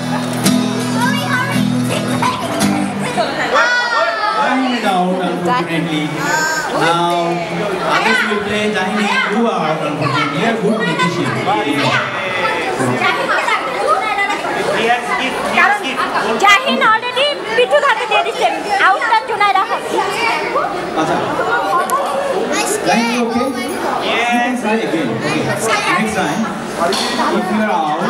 Out, unfortunately. Now, others will play Jahini. You are unfortunately a good musician. Jahin already Putrajaya did the same. Out that tonight. Jahin, okay? Yeah. You can try again. Okay. Next time, if you are out.